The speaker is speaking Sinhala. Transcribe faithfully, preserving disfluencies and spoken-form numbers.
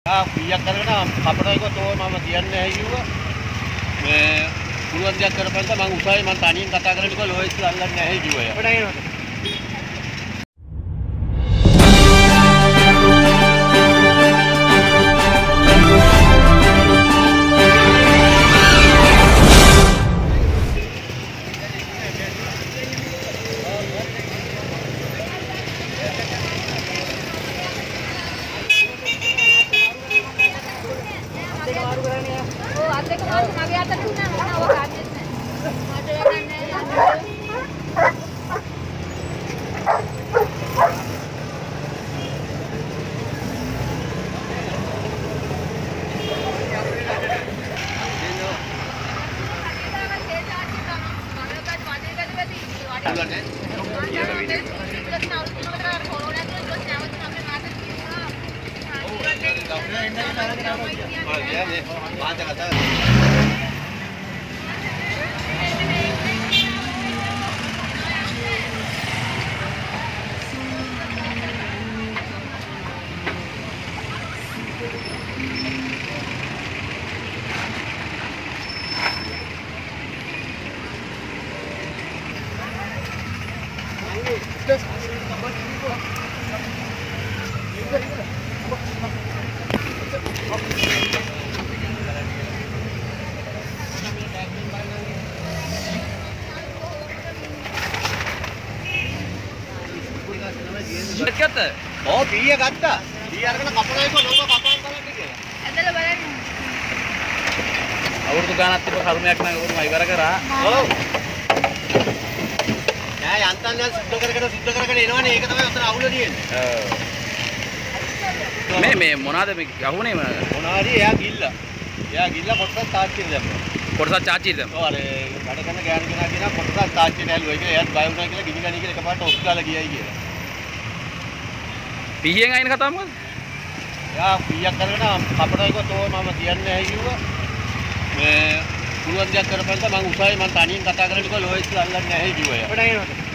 ආ පීයක් කරගෙන කපනවා එක තෝ මම කියන්නේ නැහැ කිව්වා. මේ පුළුවන් දෙයක් කරපන්ද මම උසාවියේ මම තනියෙන් කතා කරලා කිව්වා ලෝයිස් අල්ලන්නේ නැහැ කිව්වා. අපිට එනවා. Oh, piyya gatta. Piyya අරගෙන කපනවා එක ලෝක කපන්න බලන්න කියලා. ඇදලා බලන්න. අවුරුදු ගානක් තිබ්බ කර්මයක් නම් උරුම ඉවර කරා. ඔව්. නෑ යන්තම් දැන් සුද්ධ කරගෙන සුද්ධ කරගෙන එනවනේ ඒක තමයි ඔතන අවුල තියෙන්නේ. ඔව්. මේ මේ මොනවාද මේ අහුනේ මොනවාරි එයා ගිල්ලා. එයා ගිල්ලා කොටසක් තාච්චියට දැම්මා. කොටසක් තාච්චියට දැම්මා. ඔව් අර වැඩ කරන ගෑනු කෙනා කියනවා කොටසක් තාච්චියට ඇල්ලුවා කියලා. එයාත් බය වුණා කියලා ගිනි ගනි කියලා එකපාරට ඔස් ගාලා ගියයි කියලා. පීයෙන් අයින කතාව මොකද? යා පීයක් කරගෙන කපනවා එක තෝ මම කියන්නේ නැහැ කිව්වා. මේ පුළුවන් දෙයක් කරපන්ද මම උසාවියේ මම තනියෙන් කතා කරලා කිව්වා ලෝයිස් අල්ලන්නේ නැහැ කිව්වා. අපිට එනවා.